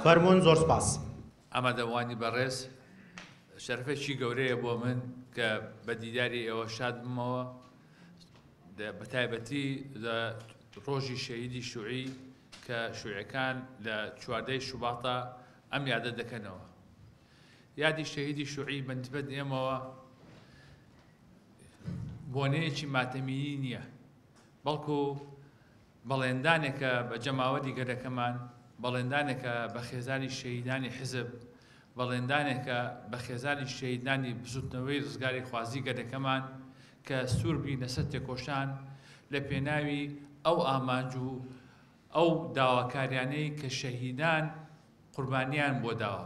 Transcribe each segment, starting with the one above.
فەرموون زۆر سپاس. ئامادەوانی بەڕێز شەرفێکی گەورەیە بۆ من کە بە دیداری ئێوە شاد بمەوە بە تایبەتی لە ڕۆژی شەهیدی شوعی کە شوعەکان لە 14 شوباتا ئەم یادە دەکەنەوە. یادی شەهیدی شوعی بەنسبەت ئێمەوە بۆنەیەکی ماتەمیی نییە، بەڵکو بەڵێندانێکە بە جەماوەری گەرەکەمان، بەڵێندانێکە بە خێزانی شەهیدانی حزب، بەڵێندانێکە بە خێزانی شەهیدانی بزوتنەوەی ڕزگاری خوازی گەرەکەمان کە سووربی لەسەر تێکۆشان لە پێناوی ئەو ئامانج و ئەو داواکاریانەی کە شەهیدان قوربانیان بۆ داوە.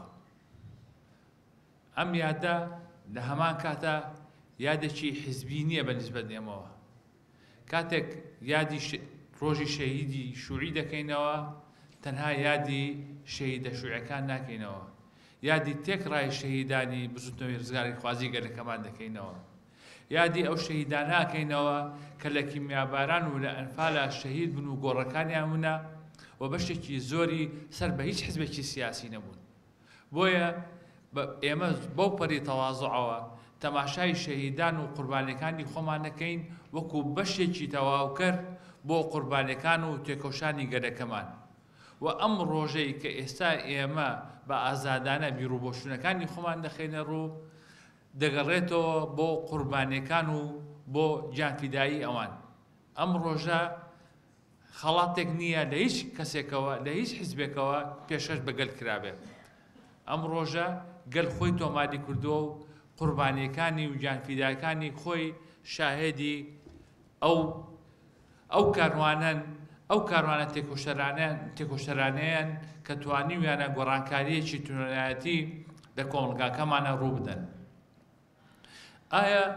ئەم یادە لە هەمان کاتە یادێکی حیزبی نییە بەنسبەت ئێمەوە. کاتێک یادی ڕۆژی شەهیدی شوعی دەکەینەوە، تەنها یادی شەهیدە شوعەکان ناکەینەوە، یادی تێکڕای شەهیدانی بزوتنەوەی ڕزگاری خوازی گەرەکەمان دەکەینەوە، یادی ئەو شەهیدان ناکەینەوە کە لە کیمیاباران و لە ئەنفالە شەهید بن و گۆڕەکانیان بوونە و بەشێکی زۆری سەر بە هیچ حزبێکی سیاسی نەبوون. بۆیە ئێمە بەو پەری تەواضعەوە تەماشای شەهیدان و قوربانیەکانی خۆمان دەکەین وەکو بەشێکی تەواوکەر بۆ قوربانیەکان و تێکۆشانی گەرەکەمان. و ئەم ڕۆژەی کە ئێستا ئێمە بە ئازادانە بیرروبۆشونەکانی خۆمان دەخێنە ڕوو، دەگەڕێتەوە بۆ قوربانیەکان و بۆ جانفیدایی ئەوان. ئەم ڕۆژە خەڵاتێک نییە لە هیچ کەسێکەوە لە هیچ حیزبێکەوە پێشەش بەگەل کرابێت. ئەم ڕۆژە گەل خۆی تۆماری کردووە و قوربانیەکانی و جانفیدایەکانی خۆی شاهێدی ئەو کاروانە تێکۆشەرانەیان کە توانیویانە گۆڕانکاریەکی تونایەتی لە کۆمەلگاکەمانە ڕوو بدەن. ئایا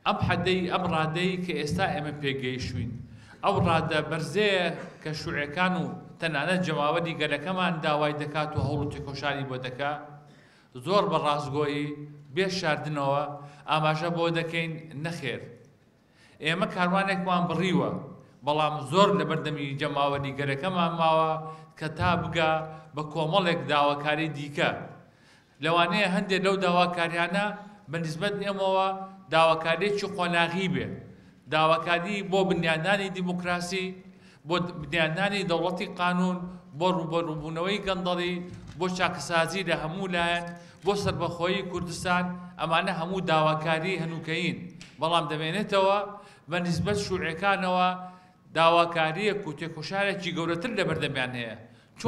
ئەم ڕادەی کە ئێستا ئێمە پێگەیشتوین، ئەو ڕادە بەرزەیە کە شوعەکان و تەنانەت جەماوەری گەرەکەمان داوای دەکات و هەوڵ و تێکۆشانی بۆ دەکات؟ زۆر بە ڕاستگۆیی بێ شاردنەوە ئاماژە بۆ دەکەین نەخێر. ئێمە کاروانێکمان بڕیوە، بەڵام زۆر لە بەردەمی جەماوەری گەرەکەمان ماوە کە تا بگا بە کۆمەڵێک داواکاری دیکە. لەوانەیە هەندێک لەو داواکاریانە بەنسبەت ئێمەوە داواکاریەکی قۆناغی بێ، داواکاری بۆ بنیاندانی دیموکراسی، بۆ بنیاندانی دەوڵەتی قانون، بۆ ڕوبەڕووبوونەوەی گەندەڵی، بۆ چاکەسازی لە هەموو لایەن، بۆ سەربەخۆیی کوردستان. ئەمانە هەموو داواکاری هەنووکەین، بەڵام دەمێنێتەوە بە نسبەت شوعەکانەوە داواکاریەک و تێکۆشارێکی گەورەتر لە بەردەمیان هەیە.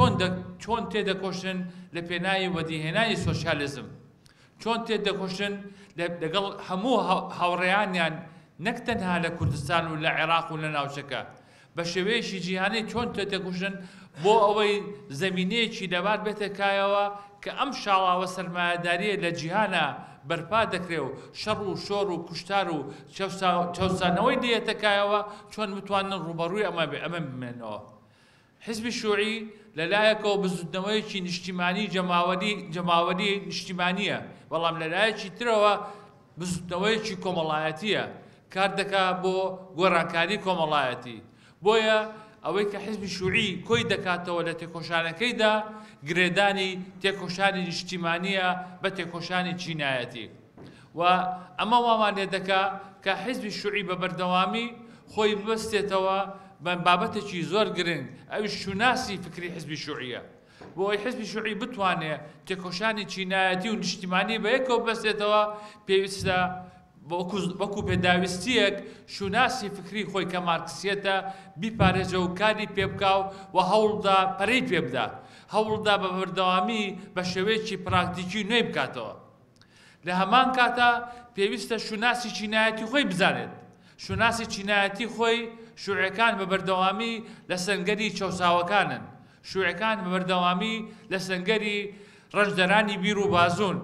چۆن تێدەکۆشن لە پێناوی وەدیهێنانی سۆشیالیزم، چۆن تێدەکۆشن لەگەڵ هەموو هاوڕێیانیان، نەک تەنها لە کوردستان و لە عێراق و لە ناوچەکە، بە شێوەیەکی جیهانی چۆن تێدەکۆشن بۆ ئەوەی زەمینەیەکی لەبار بێتە کایەوە کە ئەم شاڵاوە سەرمایەداریە لە جیهانە بەرپا دەکرێ و شەڕ و شۆڕ و کوشتار و چەوسانەوەی دێتە کایەوە، چۆن بتوانن ڕوبەڕووی ئەمە بمێنەوە. حیزبی شوعی لەلایەکەوە بزوتنەوەیەکی نیشتیمانی جەماوەری نیشتیمانیە، بەڵام لەلایەکی ترەوە بزوتنەوەیەکی کۆمەڵایەتیە، کار دەکات بۆ گۆڕانکاری کۆمەڵایەتی. بۆیە ئەوەی کە حیزبی شوعی کۆی دەکاتەوە لە تێکۆشانەکەیدا گرێدانی تێکۆشانی نیشتیمانیە بە تێکۆشانی چینایەتی. و ئەمە وامان لێ دەکات کە حیزبی شوعی بە بەردەوامی خۆی ببەستێتەوە بە بابەتێکی زۆر گرنگ، ئەوی شوناسی فکری حیزبی شوعیە. بۆ ئەوەی حیزبی شوعی بتوانێت تێکۆشانی چینایەتی و نیشتیمانی بە یەکەوە ببەستێتەوە، پێویستە وەکو پێداویستیەک شوناسی فکری خۆی کە مارکسیەتە بیپارێزە و کاری پێ بکا و هەوڵدا پەرەی پێ بدا، هەوڵدا بە بەردەوامی بە شێوەیەکی پراکتیکی نوێی بکاتەوە. لە هەمان کاتە پێویستە شوناسی چینایەتی خۆی بزانێت. شوناسی چینایەتی خۆی شوعەکان بە بەردەوامی لە سەنگەری چەوساوەکانن، شوعەکان بە بەردەوامی لە سەنگەری ڕەشدەرانی بیر و بازوون،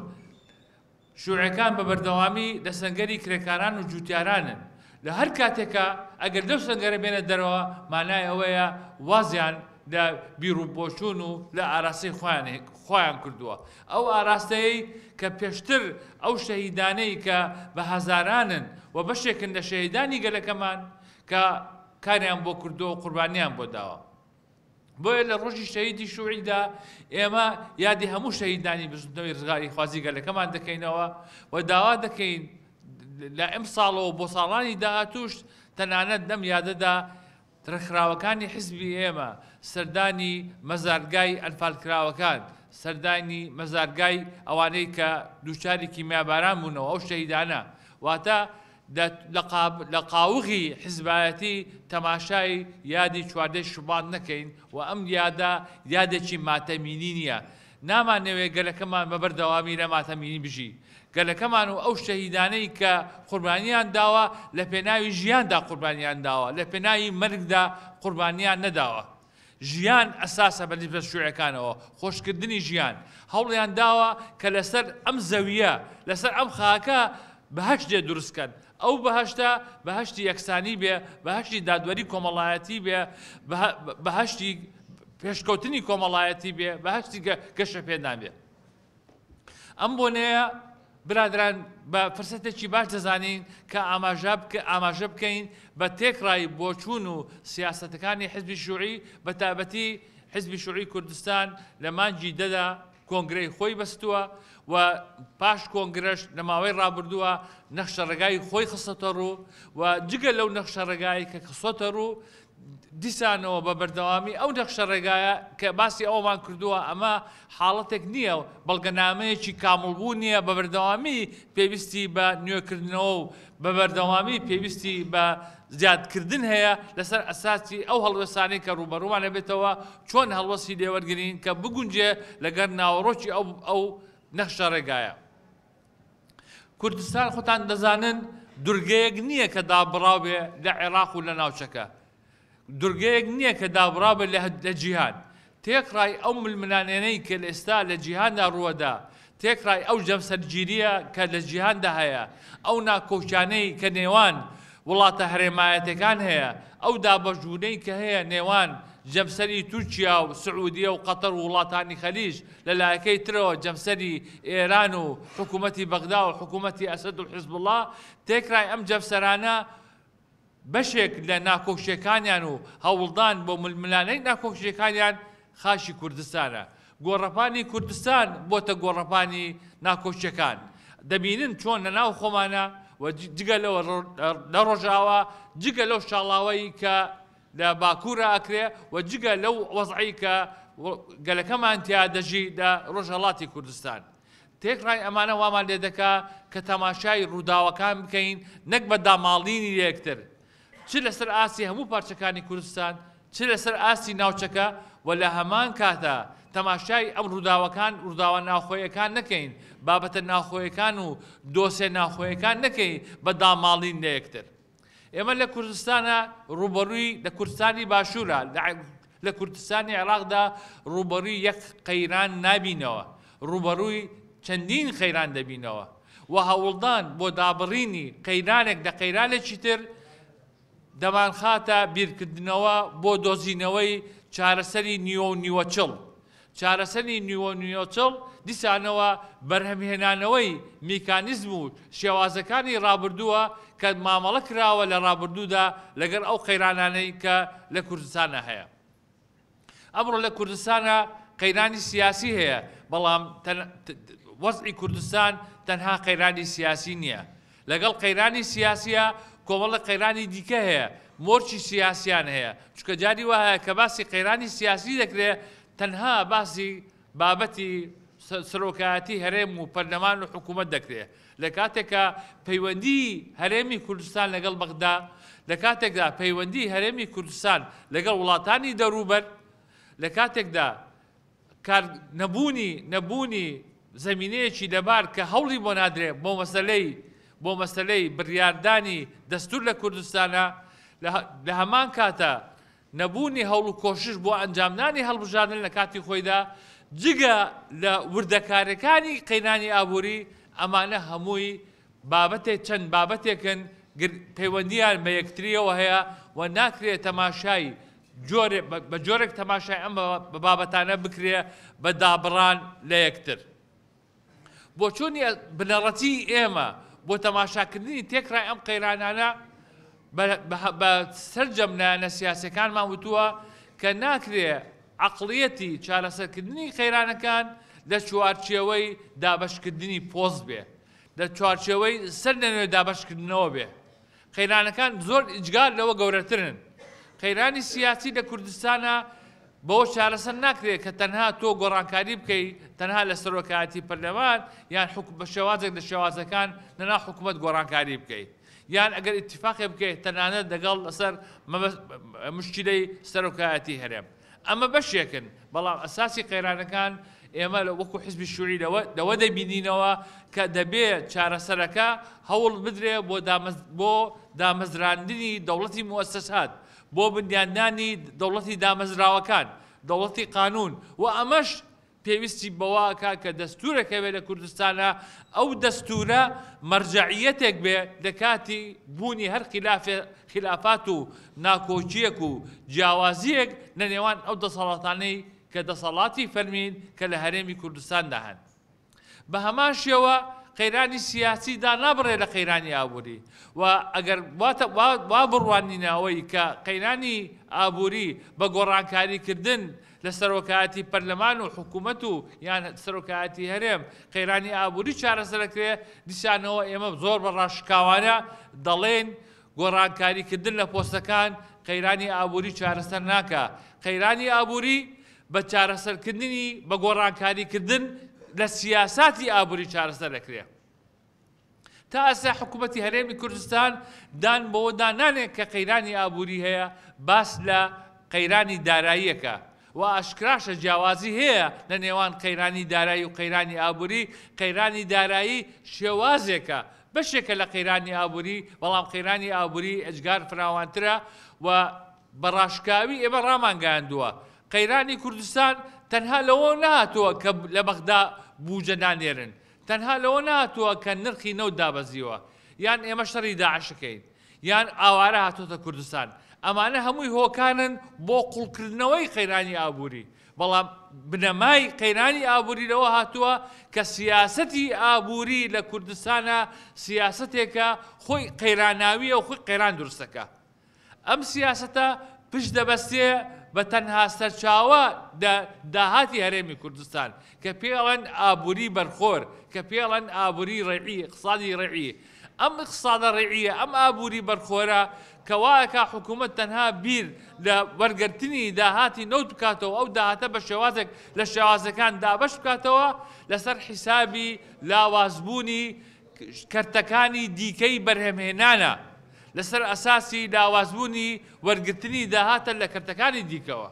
شوعەکان بە بەردەوامی لە سەنگەری کرێکاران و جوتیارانن. لە هەر کاتێکە ئەگەر لەو سەنگەرە بێنە دەرەوە، مانای ئەوەیە وازیان لە بیرروبۆچوون و لە ئاراستەی خۆیان کردووە. ئەو ئاراستەیەی کە پێشتر ئەو شەهیدانەی کە بە هەزارانن و بەشێکن لە شەهیدانی گەلەکەمان کە کاریان بۆ کردووە و قوربانیان بۆ داوە. بۆیە لە ڕۆژی شەهیدی شوعیدا ئێمە یادی هەموو شەهیدانی بزنەوەی ڕزگاری خوازی گەلەکەمان دەکەینەوە و داوا دەکەین لە ئەم ساڵەوە بۆ ساڵانی داهاتوش تەنانەت دەم یادەدا ترخراوەکانی حزبی ئێمە سەردانی مەزارگای ئەنفالکراوەکان سەردانی مەزارگای ئەوانەی کە دووچاری کیمیاباران بوونەوە ئەو شەهیدانە واتە لە قاوغی حزبایەتی تەماشای یادی چواردەی شوبات نەکەین و ئەم یادێکی ماتەمینی نییە نامانەوێت گەلەکەمان بەبەردەوامی لە ماتەمینی بژی گەلەکەمان و ئەو شەهیدانەی کە قوربانیان داوە لە پێناوی ژیاندا قوربانیان داوە لە پێناوی مەرگدا قوربانیان نەداوە ژیان ئەساسە بە نسبەت شوعەکانەوە خۆشکردنی ژیان هەوڵیان داوە کە لەسەر ئەم زەویە لەسەر ئەم خاکە بەهەشتێ دروستکەن ئەو بەهەشتە بەهەشتی یەکسانی بێ بەهەشتی دادوەری کۆمەڵایەتی بێ بەهەشتی پێشکەوتنی کۆمەڵایەتی بێ بەهەشتی گەشە پێدان بێ ئەم بۆنەیە برادران بە فرسەتێکی باش دەزانین کە ئاماژە بکەین بە تێکڕای بۆچوون و سیاسەتەکانی حزبی شوعی بە تایبەتی حزبی شوعی کوردستان لە مانگی دەدا کۆنگرەی خۆی بەستووە و پاش کۆنگرەش لە ماوەی ڕابردووە نەخشە ڕێگای خۆی خستۆتە ڕوو و جگە لەو نەخشە ڕێگایی کە خستۆتە ڕوو دیسانەوە بە بەردەوامی ئەو نەخشە ڕێگایە کە باسی ئەومان کردووە ئەمە حاڵەتێک نییە و بەڵگەنامەیەکی کامڵبوو نییە بە بەردەوامی پێویستی بە نوێکردنەوە و بە بەردەوامی پێویستی بە زیادکردن هەیە لەسەر ئەساسی ئەو هەڵوەستانەی کە ڕوبەڕوومان لەبێتەوە چۆن هەڵوەستی لێوەرگرین کە بگونجێ لەگەر ناوەڕۆکی ئەو نەخشە ڕێگایە کوردستان خۆتان دەزانن دورگەیەک نییە کە دابڕاو بێ لە عێراق و لە ناوچەکە دورگەیەک نییە کە دابڕاو بێ لە جیهان تێکڕای ئەو ململانێنەی کە لە ئێستا لە جیهاندا ڕووەدا تێکڕای ئەو جەمسەرگیریە کە لە جیهاندا هەیە ئەو ناکۆچانەی کە نێوان وڵاتە هەرێمایەتەکان هەیە ئەو دابەژوونەی کە هەیە نێوان جەمسەری تورکیا و سعودیە و قەتەر و وڵاتانی خەلیج لەلایەکەی ترەوە جەمسەری ئێران و حکوومەتی بەغدا و حکوومەتی ئەسەد و حیزبوڵڵا تێکڕای ئەم جەمسەرانە بەشێک لە ناکۆکشیەکانیان و هەوڵدان بۆ ململانەی ناکۆکشیەکانیان خاشی کوردستانە گۆڕەپانی کوردستان بۆتە گۆڕەپانی ناکۆکشیەکان دەبینن چۆن لە ناو خۆمانە و جگە لەوە لە ڕۆژاوە جگە لەو شاڵاوەی کە لە باکوورە ئەکرێ و جگە لەو وەزعی کە گەلەکەمان تیا دەژی لە ڕۆژهەڵاتی کوردستان تێکڕای ئەمانە وامان لێ دەکا کە تەماشای ڕووداوەکان بکەین نەک بە داماڵینی یەکتر چ لەسەر ئاسی هەموو پارچەکانی کوردستان چ لەسەر ئاسی ناوچەکە و لە هەمان کاتە تەماشای ئەم ڕووداوەکان ڕووداوە ناوخۆیەکان نەکەین بابەتە ناوخۆیەکان و دۆسێ ناوخۆیەکان نەکەین بە داماڵین لە یەکتر ئێمە لە کوردستانە ڕوبەڕووی لە کوردستانی باشوورە لە کوردستانی عێراقدا ڕوبەڕووی یەک قەیران نابینەوە ڕوبەڕووی چەندین خەیران دەبینەوە و هەوڵدان بۆ دابڕینی قەیرانێک لە قەیرانێکی تر دەمانخاتە بیرکردنەوە بۆ دۆزینەوەی چارەسەری نیوە و نیوەچڵ چارەسەری نیوە و نیوەچڵ دیسانەوە بەرهەمهێنانەوەی میکانیزم و شێوازەکانی ڕابردووە کە مامەڵە کراوە لە ڕابردوودا لەگەر ئەو قەیرانانەی کە لە کوردستانە هەیە ئەمڕۆ لە کوردستانە قەیرانی سیاسی هەیە بەڵام وەزعی کوردستان تەنها قەیرانی سیاسی نییە لەگەڵ قەیرانی سیاسیە کۆمەڵە قەیرانی دیکە هەیە مۆرچی سیاسیان هەیە چونکە جاری وایە کە باسی قەیرانی سیاسی دەکرێت تەنها باسی بابەتی سەرۆکایەتی هەرێم و پەرلەمان و حکوومەت دەکرێت لە کاتێکە پەیوەندی هەرێمی کوردستان لەگەڵ بەغدا لە کاتێکدا پەیوەندی هەرێمی کوردستان لەگەڵ وڵاتانی دەوروبەر لە کاتێکدا نەبوونی زەمینەیەکی لەبار کە هەوڵی بۆ نادرێت بۆ مەسەلەی بڕیاردانی دەستور لە کوردستانە لە هەمان کاتە نەبوونی هەوڵ و کۆشش بۆ ئەنجامدانی هەڵبژاردن لە کاتی خۆیدا جگە لە وردەکارەکانی قەیرانی ئابووری ئەمانە هەمووی چەند بابەتێکن پەیوەندیان بە یەکتریەوە هەیە و ناکرێت تەماشای بە جۆرێک تەماشای ئەم بابەتانە بکرێ بە دابڕان لە یەکتر بۆ چۆنی بنەڕەتی ئێمە بۆ تەماشاکردنی تێکڕای ئەم قەیرانانە بە سەرجەم لایەنە سیاسیەکانمان وتووە کە ناکرێ عقليەتی چارەسەرکردنی قەیرانەکان لە چوارچێوەی دابەشکردنی پۆست بێ، لە چوارچێوەی سەر لەنوێ دابەشکردنەوە بێ. قەیرانەکان زۆر ئیجگار لەوە گەورەترن. قەیرانی سیاسی لە کوردستانە بەوە چارەسەر ناکرێت کە تەنها تۆ گۆڕانکاری بکەیت تەنها لە سەرۆکایەتی پەرلەمان یان بە شێوازێک لە شێوازەکان لەناو حکوومەت گۆڕانکاری بکەیت، یان ئەگەر ئیتیفاقی بکەیت تەنانەت لەگەڵ لەسەر مشکلەی سەرۆکایەتی هەرێم. ئەمە بەشێکن، بەڵام ئەساسی قەیرانەکان ئێمە وەکو حیزبی شووری لەوە دەبینینەوە کە دەبێت چارەسەرەکە هەوڵ بدرێ بۆ دامەزراندنی دەوڵەتی موەسسەسات، بۆ بنیاندانی دەوڵەتی دامەزراوەکان، دەوڵەتی قانون، و ئەمەش پێویستی بەواکە کە دەستورێکە بێ لە کوردستانە ئەو دەستورە مەرجەعیەتێک بێ لە کاتی بوونی هەر خلافات و ناکۆچیەک و جیاوازیەک لە نێوان ئەو دەسەڵاتانەی کە دەسەڵاتی فەرمین کە لە هەرێمی کوردستاندا هەن. بە هەمان شێوە قەیرانی سیاسیدا نابڕێ لە قەیرانی ئابووری، و ئەگەر وا بڕوانینەوەی کە قەیرانی ئابووری بە گۆڕانکاریکردن لە سەرۆکایەتی پەرلەمان و حکوومەت و یان سەرۆکایەتی هەرێم قەیرانی ئابووری چارەسەرەکرێ، دیسانەوە ئێمە زۆر بە ڕاشکاوانە دەڵێن گۆڕانکاریکردن لە پۆستەکان قەیرانی ئابووری چارەسەر ناکە. قەیرانی ئابووری بە چارەسەرکردنی بە گۆڕانکاریکردن لە سیاساتی ئابووری چارەسەر دەکرێت. تا ئەستا حکوومەتی هەرێمی کوردستان دان بەوە دانانێک کە قەیرانی ئابووری هەیە باس لە قەیرانی داراییەکە، و ئاشکراشە جیاوازی هەیە لە نێوان قەیرانی دارایی و قەیرانی ئابووری. قەیرانی دارایی شێوازێکە، بەشێکە لە قەیرانی ئابووری، بەڵام قەیرانی ئابووری ئەجگار فراوانترە و بەڕاشکاوی ئێمە ڕامانگەاندووە. قەیرانی کوردستان تەنها لەوە نهاتووە کە لە بەغدا بوجە نانێرن، تەنها لەوە نهاتووە کە نرخی نەوت دابەزیوە، یان ئێمە شەڕی داعشەکەین، یان ئاوارە هاتوۆتە کوردستان. ئەمانە هەمووی هۆکانن بۆ قوڵکردنەوەی قەیرانی ئابووری، بەڵام بنەمای قەیرانی ئابووری لەوە هاتووە کە سیاسەتی ئابووری لە کوردستانە سیاسەتێکە خۆی قەیراناویە و خۆی قەیران دروستەکە. ئەم سیاسەتە پشت دەبەستێ بە تەنها سەرچاوە داهاتی هەرێمی کوردستان کە پێڵەن ئابووری بەرخۆر، کە پێڵەن ئابووری ڕێعی، اقتصادی ڕێعی. ئەم اقتصادە ڕێعیە، ئەم ئابووری بەرخۆرە کەوایەکە حکوومەت تەنها بیر لە وەرگرتنی داهاتی نەوت بکاتەوە، ئەو داهاتە بە شێوازێک لە شێوازەکان دابەش بکاتەوە لەسەر حیسابی لاوازبوونی کەرتەکانی دیکەی بەرهەمهێنانە، لەسەر ئەساسی لاوازبوونی وەرگرتنی داهاتە لە کەرتەکانی دیکەوە.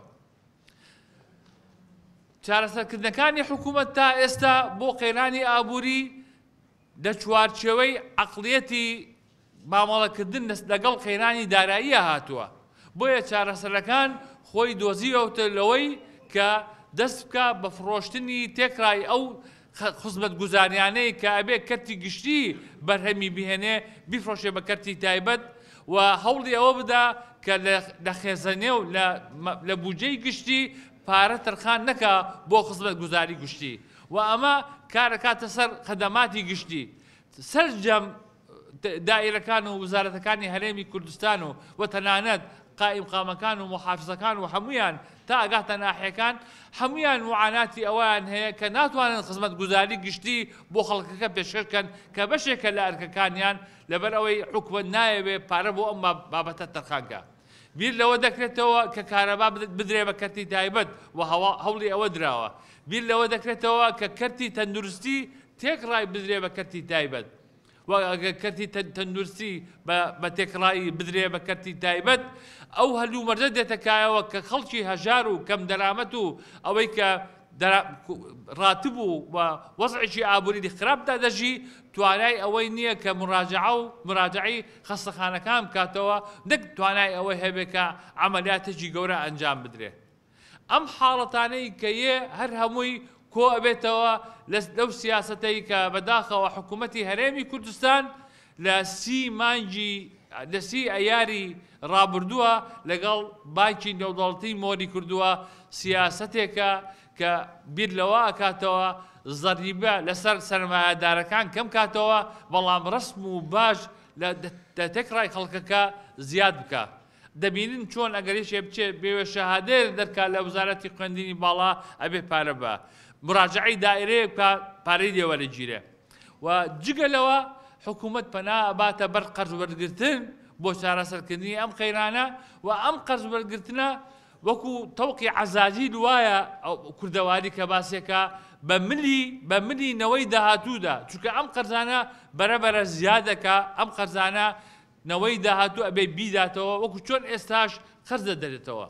چارەسەرکردنەکانی حکوومەت تا ئێستا بۆ قەیرانی ئابووری لە چوارچێوەی عەقڵیەتی مامەڵەکردن لەگەڵ قەیرانی داراییە هاتووە، بۆیە چارەسەرەکان خۆی دۆزیوەتە لەوەی کە دەست بکە بە فرۆشتنی تێکڕای ئەو خزمەتگوزاریانەی کە ئەبێ کەرتی گشتی بەرهەمی بهێنێ بیفرۆشێ بە کەرتی تایبەت، و هەوڵی ئەوە بدا کە لە خێزەنێ و لە بودجەی گشتی پارە تەرخان نەکا بۆ خزمەتگوزاری گشتی، و ئەمە کارەکاتە سەر خەدەماتی گشتی. سەرجەم دائیرەکان و وزارەتەکانی هەرێمی کوردستان و تەنانەت قائم قامەکان و محافزەکان و هەمویان تا ئەگاتە ناحیەکان هەمویان معاناتی ئەویان هەیە کە ناتوانن خزمەتگوزاری گشتی بۆ خەڵکەکە پێشکەن کە بەشێکە لە ئەرکەکانیان لەبەر ئەوەی حکومەت نایەوێ پارە بۆ ئەم بابەتە تەرخانکە. بیر لەوە دەکرێتەوە کە کارەبا بدرێ بە کەرتی تایبەت و هەوڵی ئەوە دراوە. بیر لەوە دەکرێتەوە کە کەرتی تەندروستی تێکڕای بدرێ بە کەرتی تایبەت، و ئەگەر کەرتی تەندروستی بە تێکڕایی بدرێ بە کەرتی تایبەت، ئەو هەلوو مەرجە دێتەکایەوە کە خەڵکی هەژار و کەم دەرامەت و ئەوەی کە ڕاتب و وەزعێکی ئابووری خراپدا دەژی توانای ئەوەی نییە کە مراجعی خەستەخانەکان بکاتەوە، نەک توانای ئەوەی هەبێت کە عەمەلیاتێکی گەورە ئەنجام بدرێ. ئەم حاڵەتانەی کە هەر هەمووی کۆ ئەبێتەوە لەو سیاسەتەی کە بەداخەوە حکوومەتی هەرێمی کوردستان لە 30 ئەیاری ڕابردووە لەگەڵ بانکی نێودەوڵەتی مۆری کردووە سیاسەتێکە کە بیر لەوە ئەکاتەوە زەریبە لەسەر سەرمایەدارەکان کەم کاتەوە، بەڵام ڕسم و باش لە تێکڕای خەڵکەکە زیاد بکە. دەبینن چۆن ئەگەریشێ بچێت بێوە شەهادەیە دەرکات لە وزارەتی خوێندنی باڵا ئەبێ پارە بە مراجعی دائرەیە بکە پارەی لێوەرەگیرێ و جگەلەوە حکوومەت پەنا ئەباتە بەر قەرز وەرگرتن بۆ چارەسەرکردنی ئەم قەیرانە و ئەم قەرز وەرگرتنە وەکو تەوقی عەزاجیل وایە کوردەواری کە باسێکە بە ملی نەوەی داهاتوودا چونکە ئەم قەرزانە بەرەبەرە زیادەکە ئەم قەرزانە نەوەی داهاتوو ئەبێ بیداتەوە وەکو چۆن ئێستاش قەرز دەدرێتەوە.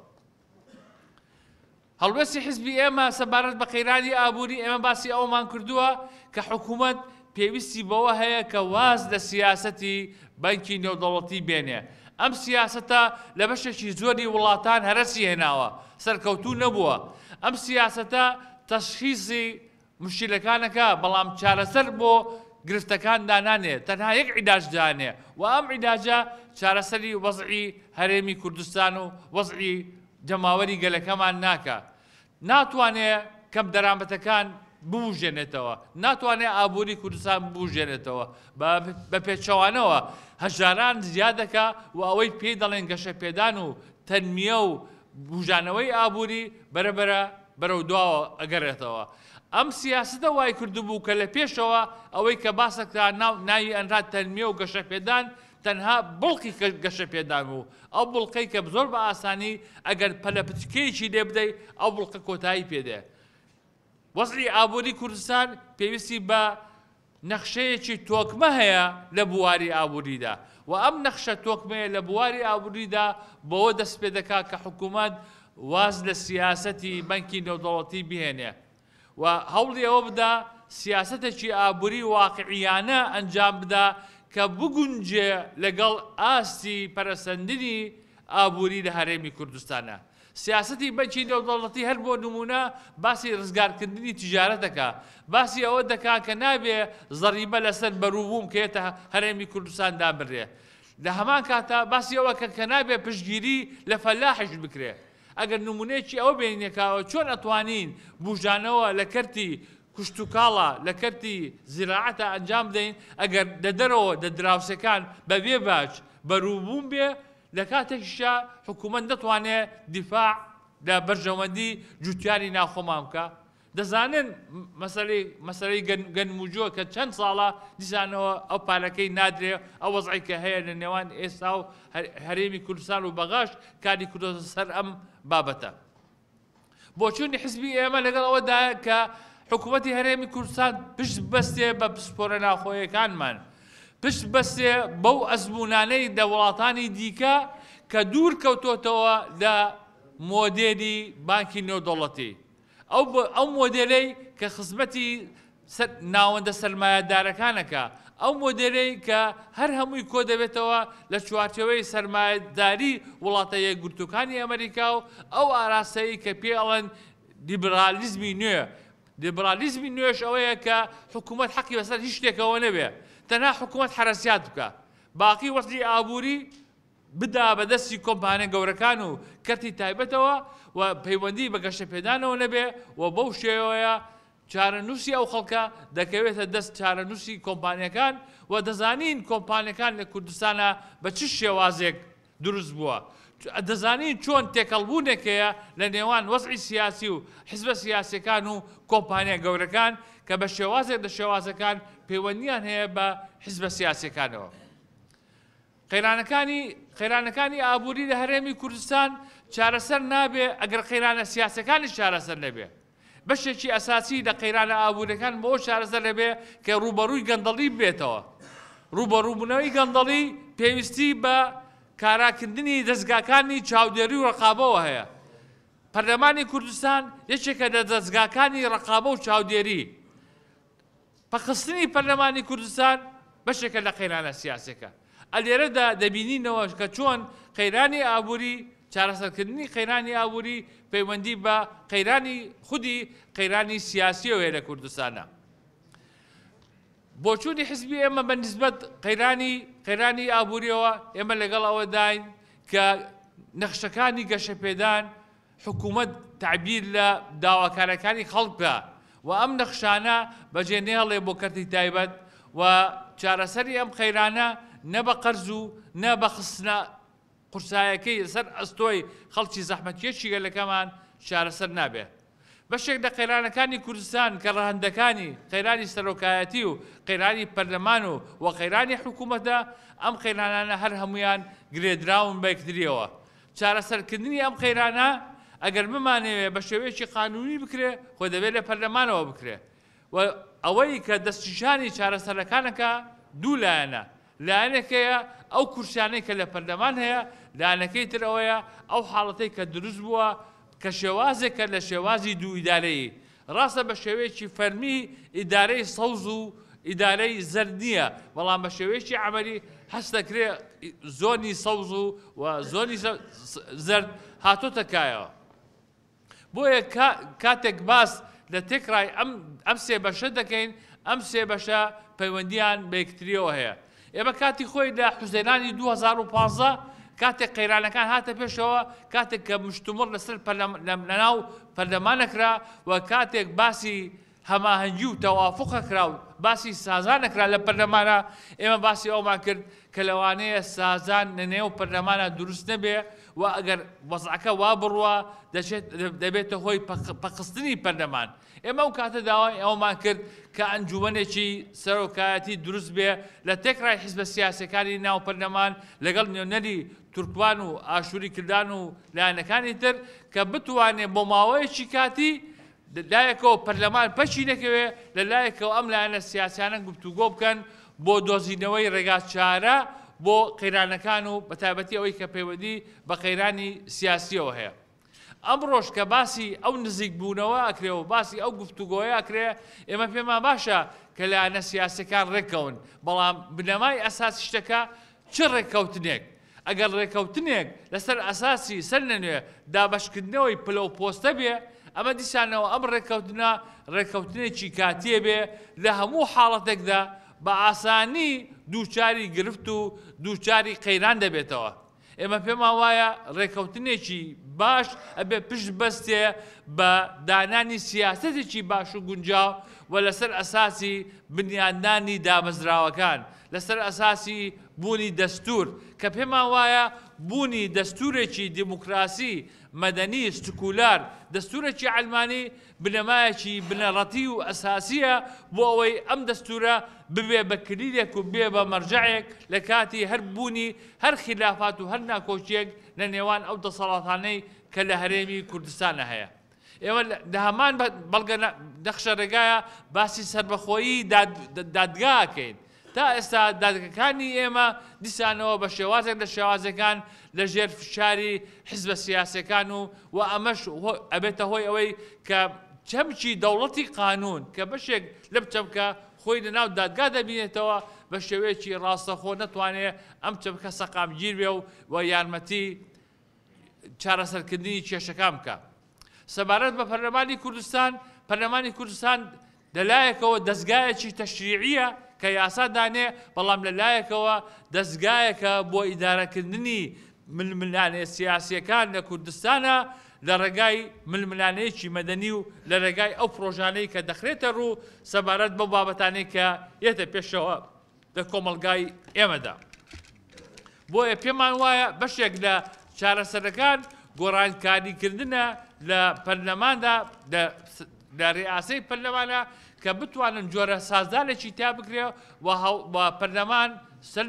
هەڵوێستی حیزبی ئێمە سەبارەت بە قەیرانی ئابووری ئێمە باسی ئەومان کردووە کە حکوومەت پێویستی بەوە هەیە کە واز لە سیاسەتی بانکی نێودەوڵەتی بێنێ. ئەم سیاسەتە لە بەشێکی زۆری وڵاتان هەرەسی هێناوە سەرکەوتوو نەبووە. ئەم سیاسەتە تەشخیصی مشکلەکانەکە بەڵام چارەسەر بۆ گرفتەکان دانانێت تەنها یەک عیلاج دانێ و ئەم عیلاجە چارەسەری وەزعی هەرێمی کوردستان و وەزعی جەماوەری گەلەکەمان ناکە. ناتوانێت کەم دەرامەتەکان ببوژێنێتەوە، ناتوانێت ئابووری کوردستان ببوژێنێتەوە بە پێچەوانەوە هەژاران زیادەکە و ئەوەی پێی دەڵێن گەشە پێدان و تەنمیە و بوژانەوەی ئابووری بەرەو دواوە ئەگەڕێتەوە. ئەم سیاستە وای کردبوو کە لە پێشەوە ئەوەی کە باسەکە ناوی ئەنرات تەنمیە و گەشە پێدان تەنها بڵقی گەشە پێدان بوو. ئەو بڵقەی کە زۆر بە ئاسانی ئەگەر پەلەپچکەیەکی لێ بدەیت ئەو بڵقە کۆتایی پێدێ. وەزعی ئابووری کوردستان پێویستی بە نەخشەیەکی تۆکمە هەیە لە بواری ئابووریدا و ئەم نەخشە تۆکمەیە لە بواری ئابووریدا بەوە دەست پێ دەکات کە حکوومەت واز لە سیاسەتی بانکی نێودەوڵەتی بهێنێ و هەوڵی ئەوە بدا سیاسەتێکی ئابووری واقعیانە ئەنجام بدا کە بگونجێ لەگەڵ ئاستی پەرەسەندنی ئابووری لە هەرێمی کوردستانە. سیاسەتی بانکی نێودەوڵەتی هەر بۆ نمونە باسی ڕزگارکردنی تیجارەتەکە، باسی ئەوە دەکا کە نابێ زەریبە لەسەر بەرووبووم کێتە هەرێمی کوردستان دابڕێ. لە هەمان کاتە باسی ئەوە کە نابێ پشتگیری لە فەلاحش بکرێ. ئەگەر نمونەیەکی ئەوە بینێکاوە چۆن ئەتوانین بوژانەوە لە کەرتی کوشت و کاڵە لە کەرتی زیراعەتە ئەنجام بدەین ئەگەر دەدەرەوە دراوسەکان بەبێ باش بەرووبووم بێ لە کاتێکیشە حکوومەت دەتوانێت دیفاع لە بەرژەوەندی جوتیاری ناوخۆمان بکە. دەزانن مەسەلەی گەنموجۆ کە چەند ساڵە دیسانەوە ئەو پارەکەی نادرێ ئەو وەزعی کە هەیە لە نێوان ئێستا و هەرێمی کوردستان و بەغاش کاری کردۆتە سەر ئەم بابەتە. بۆچوونی حزبی ئێمە لەگەڵ ئەوەدایە کە حکوومەتی هەرێمی کوردستان پشت بەستێ بە پسپۆرە ناوخۆیەکانمان، پشت بەستێ بەو ئەزموونانەی لە وڵاتانی دیکە کە دوور کەوتۆتەوە لە مۆدێلی بانکی نێودەوڵەتی. ئەو مۆدێلەی کە خزمەتی ناوەندە سەرمایەدارەکانەکە، ئەو مۆدێلەی کە هەر هەمووی کۆ دەبێتەوە لە چوارچەوەی سەرمایەداری وڵاتە یەکگرتووەکانی ئەمریکا و ئەو ئاراستەیی کە پێ ئەڵێن لیبرالیزمی نوێ. لیبرالیزمی نوێش ئەوەیە کە حکوومەت حەقی بەسەر هیچ شتێکەوە نەبێ، تەنها حکوومەت حرەسیات بکە، باقی وەزعی ئابووری بدا بەدەستی کۆمپانیە گەورەکان و کەرتی تایبەتەوە و پەیوەندی بە گەشە پێدانەوە نەبێ و بەو شێوەیە چارەنووسی ئەو خەڵکە دەکەوێتە دەست چارەنووسی کۆمپانیەکان و دەزانین کۆمپانیەکان لە کوردستانە بە چ شێوازێک دروست بووە. دەزانین چۆن تێکەڵبوونێکەیە لە نێوان وەزعی سیاسی و حیزبە سیاسیەکان و کۆمپانیە گەورەکان کە بە شێوازێک لە شێوازەکان پەیوەندیان هەیە بە حیزبە سیاسیەکانەوە. قەیرانەکانی ئابووری لە هەرێمی کوردستان چارەسەر نابێ ئەگەر قەیرانە سیاسەکانی چارەسەر نەبێ. بەشێکی ئەساسی لە قەیرانە ئابووریەکان بۆ چارەسەر نەبێ کە ڕوبەڕووی گەندەڵی بێتەوە. ڕوبەڕووبوونەوەی گەندەڵی پێویستی بە کاراکردنی دەستگاکانی چاودێری و ڕقابەوە هەیە. پەرلەمانی کوردستان یەکێکە لە دەستگاکانی ڕقابە و چاودێری. پەخستنی پەرلەمانی کوردستان بەشێکە لە قەیرانە سیاسەکە. ئەلێرەدا دەبینینەوە کە چۆن قەیرانی ئابووری چارەسەرکردنی قەیرانی ئابووری پەیوەندی بە قەیرانی خودی قەیرانی سیاسیەوەیە لە کوردستانە. بۆچوونی حزبی ئێمە بە نسبەت قەیرانی ئابووریەوە ئێمە لەگەڵ ئەوە داین کە نەخشەکانی گەشە پێدان حکوومەت تعبیر لە داواکارەکانی خەڵکە و ئەم نەخشانە بەجێنێڵێ بۆ کەرتی تایبەت و چارەسەری ئەم قەیرانە نە بە قەرز و نە بە خستنە قورسایەکەی لەسەر ئەستۆی خەڵکی زەحمەتکێشی گەلەکەمان چارەسەر نابێت. بەشێک لە قەیرانەکانی کوردستان کە ڕەهەندەکانی قەیرانی سەرۆکایەتی و قەیرانی پەرلەمان و قەیرانی حکوومەتە ئەم قەیرانانە هەر هەمویان گرێدراون بە یەکتریەوە. چارەسەرکردنی ئەم قەیرانە ئەگەر بمانەوێ بە شێوەیەکی قانونی بکرێ خۆ دەبێت لە پەرلەمانەوە بکرێ و ئەوەی کە دەستنیشانی چارەسەرەکانەکە دوو لایەنە. لایەنێکەیە ئەو کورسیانەی کە لە پەرلەمان هەیە، لایەنەکەی تر ئەوەیە ئەو حاڵەتەی کە دروست بووە کە شێوازێکە لە شێوازی دوو ئیدارەیی. ڕاستە بە شێوەیەکی فەرمی ئیدارەی سەوز و ئیدارەی زەرد نییە، بەڵام بە شێوەیەکی عەمەلی هەست دەکرێت زۆنی سەوز و زۆنی زەرد هاتۆتە کایەوە. بۆیە کاتێک باس لە تێکڕای ئەم سێ بەشە دەکەین، ئەم سێ بەشە پەیوەندیان بە یەکتریەوە هەیە. ئێمە کاتی خۆی لە حوزەیرانی 2015 کاتێک قەیرانەکان هاتە پێشەوە، کاتێک کە مشتومڕ لەسەر لەناو پەرلەمانەکرا و کاتێک باسی هەماهەنگی و تەوافقە کرا و باسی سازانەکرا لە پەرلەمانە، ئێمە باسی ئەومان کرد کە لەوانەیە سازان لە نێو پەرلەمانە دروست نەبێ و ئەگەر وەزعەکە وا بڕوە دەبێتە هۆی پەقستنی پەرلەمان. ئێمە ئەو کاتە داوای ئەومان کرد کە ئەنجومەنێکی سەرۆکایەتی دروست بێ لە تێکڕای حیزبە سیاسەکانی ناو پەرلەمان لەگەڵ نێونەری تورکوان و ئاشووری کردان و لایەنەکانی تر کە بتوانێت بۆ ماوەیەکی کاتی لایەکەوە پەرلەمان پەچی نەکەوێ، لەلایەکەوە ئەم لایەنە سیاسیانە گفتوگۆ بکەن بۆ دۆزینەوەی ڕێگا چارە بۆ قەیرانەکان و بەتایبەتی ئەوەی کە پەیوەندی بە قەیرانی سیاسیەوە هەیە. ئەمڕۆژ کە باسی ئەو نزیک بوونەوە ئەکرێ و باسی ئەو گفتوگۆیە ئەکرێ، ئێمە پێمان باشە کە لایەنە سیاسەکان ڕێکەون، بەڵام بنەمای ئەساسی شتەکە چ ڕێککەوتنێک؟ ئەگەر ڕێککەوتنێک لەسەر ئەساسی سەر لەنوێ دابەشکردنەوەی پلە و پۆستە بێ، ئەمە دیسانەوە ئەم ڕێککەوتنێکی کاتیە بێ لە هەموو حاڵەتێکدا بە ئاسانی دووچاری گرفت و دووچاری قەیران دەبێتەوە. ئێمە پێمان وایە ڕێککەوتنێکی باش ئەبێ پشت بەستێ بە دانانی سیاسەتێکی باش و گونجاو و لەسەر ئەساسی بنیاندانی دامەزراوەکان، لەسەر ئەساسی بوونی دەستور کە پێمان وایە بوونی دەستورێکی دیموکراسی مەدەنی سکولار، دەستورێکی عەلمانی بنەمایەکی بنەڕەتی و ئەساسیە بۆ ئەوەی ئەم دەستورە ببێ بە کلیلێک و بێ بە مەرجەعێک لە کاتی هەر بوونی هەر خلافات و هەر ناکۆچیەک لە نێوان ئەو دەسەڵاتانەی کە لە هەرێمی کوردستانە هەیە. ئێوە لە هەمان بەڵگە نەخشە ڕێگایە باسی سربەخۆیی دادگاکەین. تا ئێستا دادگەکانی ئێمە دیسانەوە بە شێوازێک لە شێوازەکان لە ژێر فشاری حیزبە سیاسەکان و ئەمەش ئەبێتە هۆی ئەوەی کە چەمکی دەوڵەتی قانون کە بەشێک لەم چەمکە خۆی لەناو دادگا دەبینێتەوە بە شێوەیەکی ڕاستەخۆ نەتوانێت ئەم چەمکە سەقامگیر بێ و یارمەتی چارەسەرکردنی کێشەکان بکە. سەبارەت بە پەرلەمانی کوردستان، پەرلەمانی کوردستان لەلایەکەوە دەستگایەکی تەشریعیە کە یاسا دانێ، بەڵام لەلایەکەوە دەستگایەکە بۆ ئیدارەکردنی ململانێ سیاسیەکان لە کوردستانە لە ڕێگای ململانەیەکی مەدەنی و لە ڕێگای ئەو پرۆژانەی کە دەخرێتە ڕوو سەبارەت بە بابەتانەی کە یێتە پێشەوە لە کۆمەڵگای ئێمەدا. بۆیە پێمان وایە بەشێک لە چارەسەرەکان گۆڕانکاریکردنە لە پەرلەماندا لە ڕێئاسەی پەرلەمانە کە بتوانن جۆرە سازدانێکی تا بکرێ و پەرلەمان سەر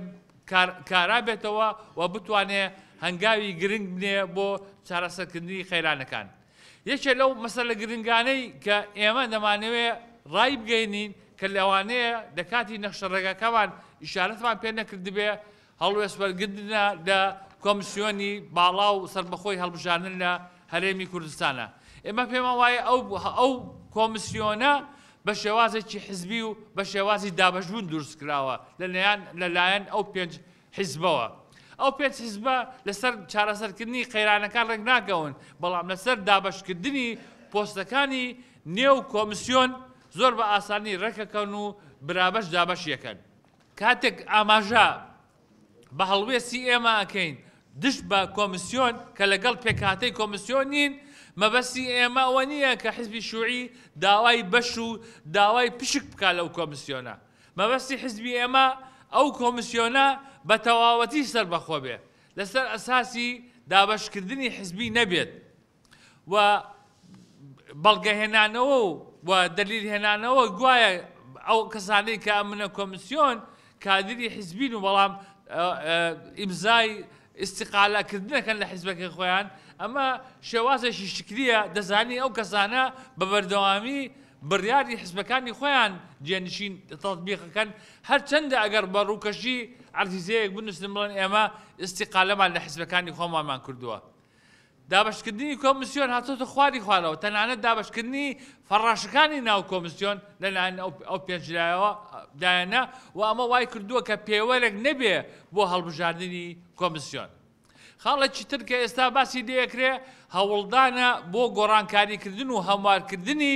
کارا بێتەوە و بتوانێ هەنگاوی گرنگ بنێ بۆ چارەسەرکردنی خەیرانەکان. یەکێک لەو مەسەلە گرنگانەی کە ئێمە دەمانەوێت ڕای بگەینین کە لەوانەیە لە کاتی نەخشە ڕێگاکەمان ئیشارەتمان پێ نەکردبێ هەڵوێستوەرگرتنە لە کۆمیسیۆنی باڵا و سەربەخۆی هەڵبژاردن لە هەرێمی کوردستانە. ئێمە پێمان وایە ئەو کۆمیسیۆنە بە شێوازێکی حزبی و بە شێوازی دابەشبوون دروست کراوە لەلایەن ئەو 5 حیزبەوە. ئەو 5 حیزبە لەسەر چارەسەرکردنی قەیرانەکان ڕێک ناکەون، بەڵام لەسەر دابەشکردنی پۆستەکانی نێو کۆمیسیۆن زۆر بە ئاسانی ڕێکەکەن و برابەش دابەشیەکەن. کاتێک ئاماژە بە هەڵوێستی ئێمە ئەکەین دشت بە کۆمیسیۆن کە لەگەڵ پێکهاتەی کۆمیسیۆن نین، مەبەستی ئێمە ئەوە نییە کە حیزبی شووعی داوای بەش و داوای پشک بکە لەو کۆمیسیۆنە. مەبەستی حیزبی ئێمە ئەو کۆمیسیۆنە بە تەواوەتی سەربەخۆ بێ، لەسەر ئەساسی دابەشکردنی حزبی نەبێت و بەڵگەهێنانەوە و دەلیل هێنانەوە گوایە ئەو کەسانەی کە ئەمنە کۆمیسیۆن کادری حزبین و بەڵام ئیمزای ئیستیقالەکردنەکەن لە حیزبەکەی خۆیان ئەمە شێوازێکی شکریە دەزانی ئەو کەسانە بە بەردەوامی بڕیاری حزبەکانی خۆیان جێنشین تەطبیقەکەن هەرچەندە ئەگەر بە ڕووکەشی عەرزیزەیەک بنووسن بڵێن ئێمە ئیستیقالەمان لە حیزبەکانی خۆمانمان کردووە. دابشکردنی کۆمیسیۆن هاتۆتە خواری خوارەوە تەنانەت دابشکردنی فەڕاشەکانی ناو کۆمیسیۆن لەلایەن ئەو پێنجرایەوە دایانە و ئەمە وای کردووە کە پێوەرێک نەبێ بۆ هەڵبژاردننی کۆمیسیۆن. خاڵێکی تر کە ئێستا باسی دەیەکرێ هەوڵدانە بۆ گۆڕانکاریکردن و هەموارکردنی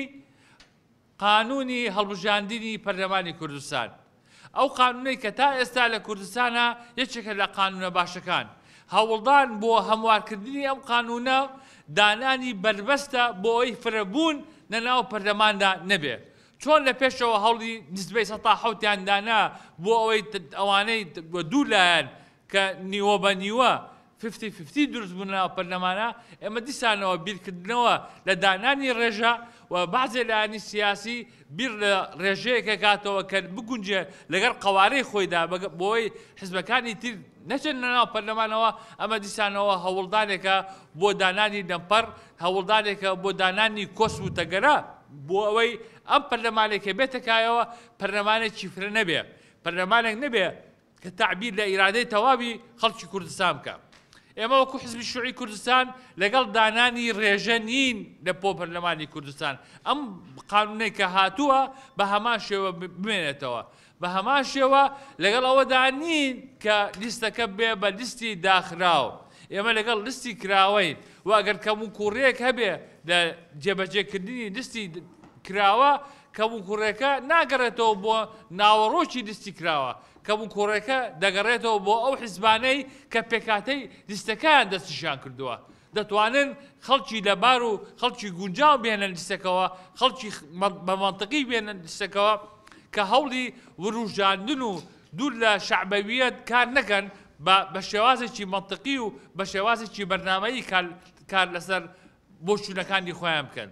قانونی هەڵبژاردننی پەرلەمانی کوردستان. ئەو قانونەی کە تا ئێستا لە کوردستانە یەکێکە لە قانونە باشەکان. هەوڵدان بۆ هەموارکردنی ئەم قانونە دانانی بربەستە بۆ ئەوی فرەبوون لەناو پەرلەماندا نەبێ. چۆن لە پێشەوە هەوڵی نسبەی ١٧ دانا بۆ ئەوەی ئەوانەی دوو لایەن کە نیوە بە نیوە 50-50 دروست بوون لەناو پەرلەمانە ئێمە دیسانەوە بیرکردنەوە لە دانانی ڕێژە و بەعزێ لایەنی سیاسی بیر لە ڕێژەیەکە کاتەوە کە بگونجێ لەگەڵ قەوارەی خۆیدا بۆی حزبەکانی تر نەچن لەناو پەرلەمانەوە ئەمە دیسانەوە هەوڵدانێکە بۆ دانانی دەمپەر هەوڵدانێکە بۆ دانانی کۆس و تەگەرە بۆ ئەوەی ئەم پەرلەمانێکە بێتەکایەوە پەرلەمانێکی فرە نەبێ پەرلەمانێک نەبێ کە تعبیر لە ئیرادەی تەواوی خەڵکی کوردستان بکە. ئێمە وەکو حزبی شوعی کوردستان لەگەڵ دانانی ڕێژە نین لە پۆ پەرلەمانی کوردستان ئەم قانونەی کە هاتووە بە هەمان شێوە بمێنێتەوە بە هەمان شێوە لەگەڵ ئەوەدا نین کە لیستەکە بێ بە لیستی داخراو ئێمە لەگەڵ لیستی کراوەین و ئەگەر کەم و کوڕێک هەبێ لە جێبەجێکردنی لیستی کراوە کەم و کوڕێکە ناگەڕێتەوە بۆ ناوەڕۆکی لیستی کراوە کەم و کوڕێکە دەگەڕێتەوە بۆ ئەو حیزبانەی کە پێکاتەی لیستەکەیان دەستیشان کردووە دەتوانن خەڵکی لەبار و خەڵکی گونجاو بێنن لیستەکەوە خەڵکی بە مەنتەقی بێنن لیستەکەوە کە هەوڵی وروژاندن و دوور لە شەعبەویەت کار نەکەن بە شێوازێکی مەنتەقی و بە شێوازێکی بەرنامەیی کار لەسەر بۆ چوونەکانی خۆیان بکەن.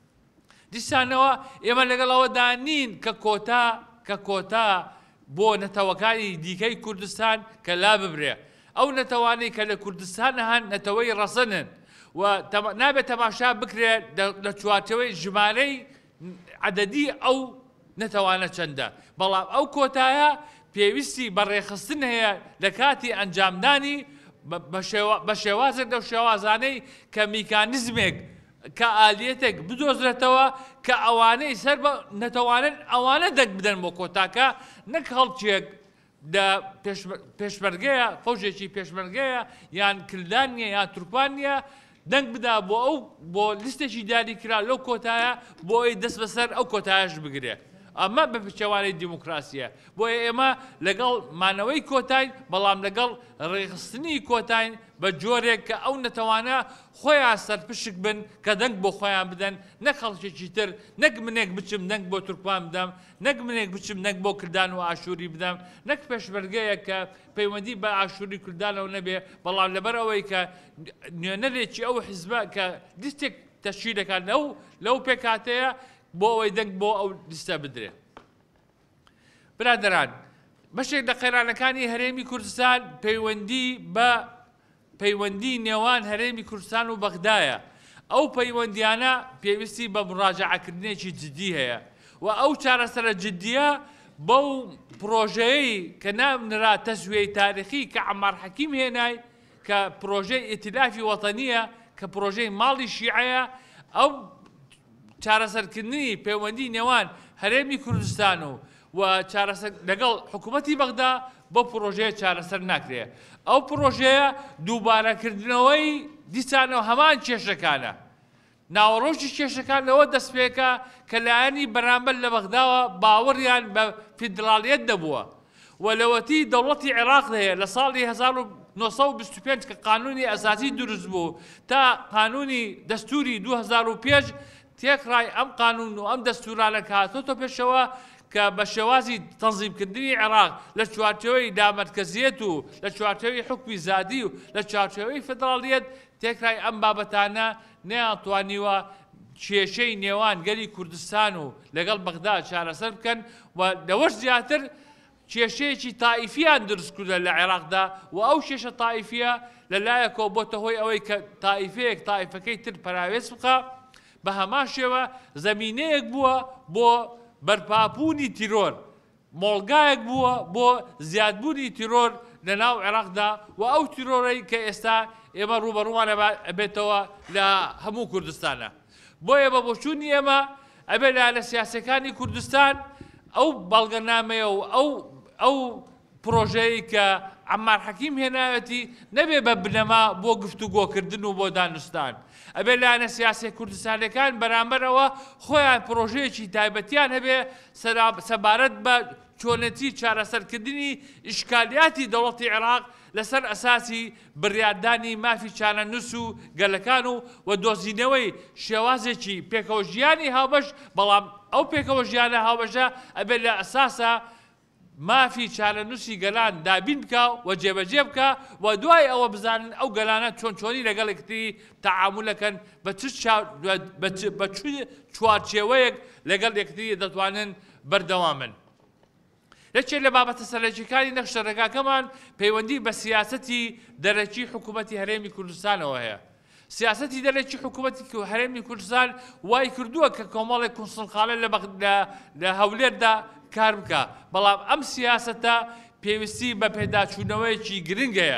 دیسانەوە ئێمە لەگەڵەوەدا نین کە کۆتا بۆ نەتەوەکانی دیکەی کوردستان کە لا ببرێ ئەو نەتەوانەی کە لە کوردستان هەن نەتەوەی ڕەسەنن و نابێت تەماشا بکرێت لە چوارچەوەی ژمارەی عەدەدی ئەو نەتەوانە چەندە بەڵام ئەو کۆتایە پێویستی بەڕێخستن هەیە لە کاتی ئەنجامدانی بە شێوازێک لەو شێوازانەی کە میکانیزمێک کە ئالیەتێک بدۆزرێتەوە کە ئەوانەی سەر بە نەتەوانن ئەوانە دەنگ بدەن بۆ کۆتاکە نەک هەڵچێک پێشمەرگەیە فەوژێکی پێشمەرگەیە یان کلدانیە یان تورکوانیە دەنگ بدا بۆ لیستێکی دیاری کرا لەو کۆتایە بۆ ئەوی دەست بەسەر ئەو کۆتایەش بگرێ ئەمە بە پچەوانەی دیموکراسیە بۆیە ئێمە لەگەڵ مانەوەی کۆتاین بەڵام لەگەڵ ڕێخستنی کۆتاین بە جۆرێک کە ئەو نەتەوانە خۆیان سەرپشک بن کە دەنگ بۆ خۆیان بدەن نەک خەڵکێکی تر نەک منێک بچم دەنگ بۆ تورکوان بدەم نەک منێک بچم دەنگ بۆ کردان و ئاشووری بدەم نەک پێشمەرگەیە کە پەیوەندی بە ئاشووری کوردانەوە نەبێ بەڵام لەبەر ئەوەی کە نوێنەرێکی ئەو حیزبە کە لیستێک تەشکیل دەکات لەو پێکاتەیە بۆ ئەوەی دەنگ بۆ ئەو لیستە بدرێ. برادەران بەشێک لە قەیرانەکانی هەرێمی کوردستان پەیوەندی نێوان هەرێمی کوردستان و بەغدایە ئەو پەیوەندیانە پێویستی بە مڕاجعەکردنێکی جدی هەیە و ئەو چارەسەرە جدیە بەو پرۆژەیەی کە نامنرا تەسویەی تاریخی کە عەمار حەکیم هێنای کە پرۆژەی ئیتلافی وەتەنیە کە پرۆژەی ماڵی شیعەیە ئەو چارەسەرکردنی پەیوەندی نێوان هەرێمی کوردستان و چارەسەر لەگەڵ حکوومەتی بەغدا بۆ پرۆژەیە چارەسەر ناکرێ ئەو پرۆژەیە دووبارەکردنەوەی دیسانەوە هەمان کێشەکانە ناوەڕۆژی کێشەکان لەوە دەستپێکە کە لایەنی بەرامبەر لە بەغداوە باوەڕیان بە فیدراڵیەت دەبووە و لەوەتی دەوڵەتی عێراق هەیە لە ساڵی 1925 کە قانونی ئەساسی دروست بوو تا قانونی دەستوری 2005 تێکڕای ئەم قانون و ئەم دەستورانە کاتۆتە پێشەوە کە بە شێوازی تەنزیمکردنی عێراق لە چوارچێوەی دامەرکەزیەت و لە چوارچێوەی حکمی زادی و لە چوارچێوەی فدراڵیەت تێکرای ئەم بابەتانە نەیانتوانیوە کێشەی نێوان گەلی کوردستان و لەگەڵ بەغدا چارەسەر بکەن و لەوەش زیاتر کێشەیەکی تائیفیان دروست کردە لە عێراقدا و ئەو کێشە تائیفیە لەلایەکەوە بۆتە هۆی ئەوەی کە تائیفەیەک تائیفەکەی تر پەراوێز بکە بە هەمان شێوە زەمینەیەک بووە بۆ بەرپابوونی تیرۆر مۆڵگایەک بووە بۆ زیادبوونی تیرۆر لە ناو عێراقدا و ئەو تیرۆرەی کە ئێستا ئێمە ڕوبەڕوانە ئەبێتەوە لە هەموو کوردستانە بۆیە بە بۆچوونی ئێمە ئەبێ لە سیاسەکانی کوردستان ئەو بەڵگەنامەیە و ئەو پرۆژەیە کە عەمار حەکیم هێناوەتی نەبێ بە بنەما بۆ گفتوگۆکردن و بۆ دانوستان ئەبێ لایەنە سیاسی کوردستانەکان بەرامبەرەوە خۆیان پرۆژەیەکی تایبەتیان هەبێ سەبارەت بە چۆنەتی چارەسەرکردنی ئیشکالیاتی دەوڵەتی عێراق لەسەر ئەساسی بڕیاردانی مافی چانەنووس و گەلەکان و دۆزینەوەی شێوازێکی پێکەوە ژیانی هاوبەش بەڵام ئەو پێکەوە ژیانە هاوبەشە ئەبێت لە ئەساسە مافی چارەنووسی گەلان دابین بکە و جێبەجێ بکە و دوای ئەوە بزانن ئەو گەلانە چۆنی لەگەڵ یەکتری تەعامولەکەن بە چوارچێوەیەک لەگەڵ یەکتری دەتوانن بەردەوامن. یەکێک لە بابەتە سەرنجەکانی نەخشە ڕێگاکەمان پەیوەندی بە سیاسەتی دەرەکی حکوومەتی هەرێمی کوردستانەوە هەیە. سیاسەتی دەرەکی حکوومەتی هەرێمی کوردستان وای کردووە کە کۆمەڵێک کونسڵخانە لە هەولێردا کار بکە بەڵام ئەم سیاسەتە پێویستی بە پێداچوونەوەیەکی گرنگەیە.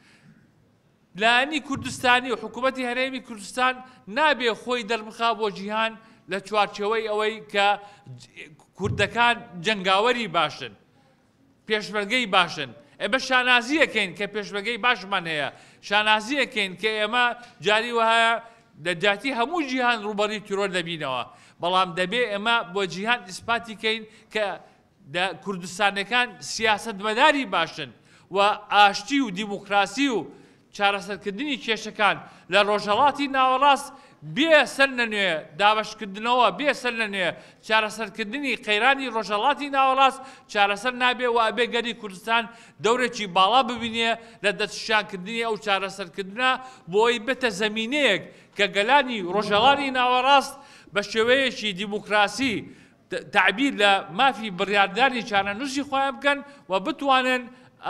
لایەنی کوردستانی و حکوومەتی هەرێمی کوردستان نابێ خۆی دەربخا بۆ جیهان لە چوارچێوەی ئەوەی کە کوردەکان جەنگاوەری باشن پێشمەرگەی باشن ئێمە شانازیەکەین کە پێشمەرگەی باشمان هەیە شانازیەکەین کە ئێمە جاری وهەیە دەجاتی هەموو جیهان ڕوبەری تیرۆر دەبینەوە بەڵام دەبێ ئێمە بۆ جیهان ئیسپاتی کەین کە کوردستانەکان سیاسەتمەداری باشن و ئاشتی و دیموکراسی و چارەسەرکردنی کێشەکان لە ڕۆژهەڵاتی ناوەڕاست بێ سەر نەنوێ دابەشکردنەوە بێ سەر نەنوێ چارەسەرکردنی قەیرانی ڕۆژهەڵاتی ناوەڕاست چارەسەر نابێ و ئەبێ گەری کوردستان دەورێکی باڵا ببینێ لە دەستشانکردنی ئەو چارەسەرکردنە بۆی بێتە زەمینەیەک کە گەلانی ڕۆژهەڵاتی ناوەڕاست بە شێوەیەکی دیموکراسی تعبیر لە مافی بڕیاردانی چارەنووسی خۆیان بکەن و بتوانن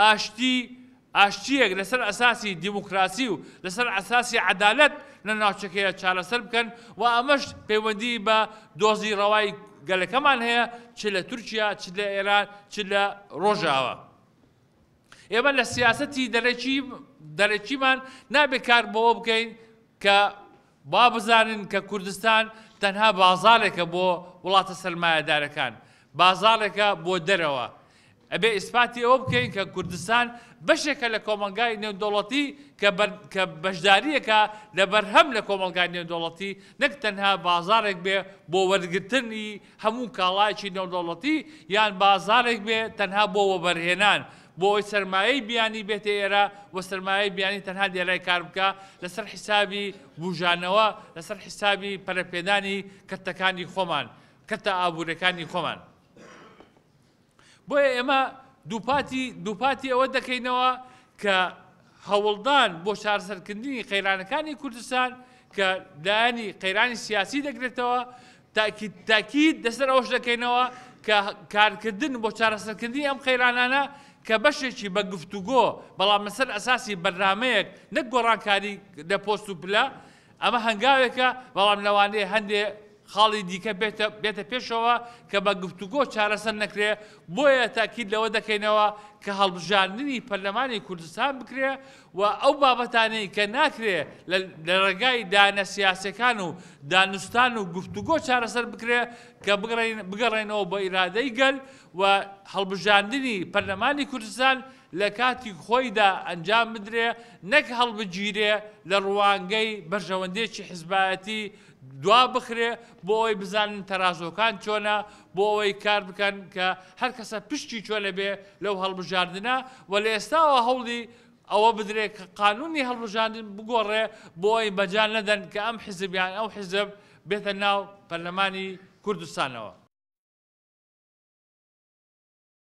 ئاشتیەک لەسەر ئەساسی دیموکراسی و لەسەر ئەساسی عەدالەت لە ناوچەکەیە چارەسەر بکەن و ئەمەش پەیوەندی بە دۆزی ڕەوای گەلەکەمان هەیە چ لە تورکیا چ لە ئێران چ لە ڕۆژاوە. ئێمە لە سیاسەتی دەرەکیمان نابێت کار بەوە بکەین کە با بزانن کە کوردستان تەنها بازارێکە بۆ وڵاتە سەرمایەدارەکان بازارێکە بۆ دەرەوە ئەبێ ئیسپاتی ئەوە بکەین کە کوردستان بەشێکە لە کۆمەلگای نێودەوڵەتی کە بەشداریەکە لە بەرهەم لە کۆمەلگای نێودەوڵەتی نەک تەنها بازارێک بێ بۆ وەرگرتنی هەموو کاڵایکی نێودەوڵەتی یان بازارێک بێ تەنها بۆ وەبەرهێنان بۆی سەرمایەی بیانی بێتە ئێرە و سەرمایەی بیانی تەنها لێرای کار بکە لەسەر حیسابی بوژانەوە لەسەر حیسابی پەرەپێدانی کەرتەکانی خۆمان کەرتە ئابوورەکانی خۆمان. بۆیە ئێمە دووپاتی ئەوە دەکەینەوە کە هەوڵدان بۆ چارەسەرکردنی قەیرانەکانی کوردستان کە لایەنی قەیرانی سیاسی دەگرێتەوە تاکید لەسەر ئەوش دەکەینەوە کە کارکردن بۆ چارەسەرکردنی ئەم قەیرانانە کە بەشێکی بە گفتوگۆ بەڵام لەسەر ئەساسی بەرنامەیەک نەک گۆڕانکاری لە پۆست و پلە ئەمە هەنگاوێکە بەڵام لەوانەیە هەندێک خاڵی دیکە بێتە پێشەوە کە بە گفتوگۆ چارەسەر نەکرێ بۆیە تاکید لەوە دەکەینەوە کە هەڵبژاردننی پەرلەمانی کوردستان بکرێ و ئەو بابەتانەی کە ناکرێ لە ڕێگای دانە سیاسەکان و دانوستان و گفتوگۆ چارەسەر بکرێ کە بگەڕێنەوە بە ئیرادەی گەل و هەڵبژاردننی پەرلەمانی کوردستان لە کاتی خۆیدا ئەنجام بدرێ نەک هەڵبگیرێ لە ڕوانگەی بەرژەوەندێکی حیزبایەتی دوا بخرێ بۆ ئەوەی بزانن تەرازۆکان چۆنە بۆ ئەوەی کار بکەن کە هەر کەسە پشتی چۆنە بێ لەو هەڵبژاردنە و لە ئێستاوە هەوڵی ئەوە بدرێ کە قانونی هەڵبژاردن بگۆڕێ بۆ ئەوەی بەجان نەدەن کە ئەم حیزب یان ئەو حیزب بێتە ناو پەرلەمانی کوردستانەوە.